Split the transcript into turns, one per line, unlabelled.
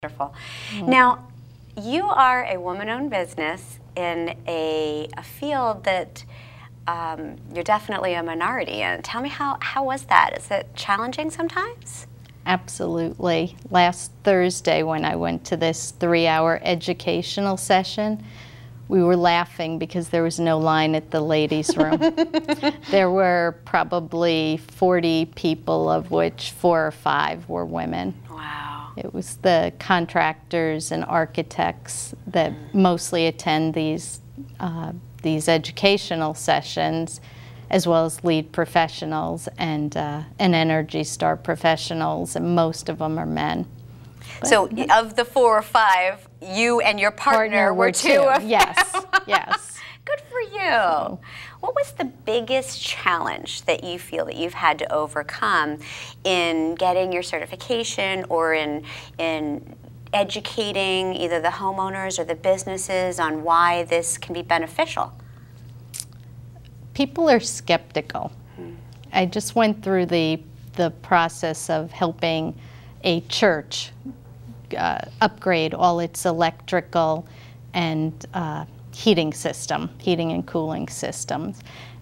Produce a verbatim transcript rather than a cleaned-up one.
Wonderful. Mm-hmm. Now, you are a woman-owned business in a, a field that um, you're definitely a minority in. Tell me, how, how was that? Is it challenging sometimes?
Absolutely. Last Thursday when I went to this three-hour educational session, we were laughing because there was no line at the ladies' room. There were probably forty people, of which four or five were women.
Wow.
It was the contractors and architects that mm. mostly attend these, uh, these educational sessions, as well as lead professionals and, uh, and Energy Star professionals, and most of them are men. But,
so of the four or five, you and your partner,
partner
were,
were
two,
two
of them.
Yes, yes.
Good for you.
So,
what was the biggest challenge that you feel that you've had to overcome in getting your certification, or in, in educating either the homeowners or the businesses on why this can be beneficial?
People are skeptical. Hmm. I just went through the, the process of helping a church uh, upgrade all its electrical and uh, heating system, heating and cooling systems.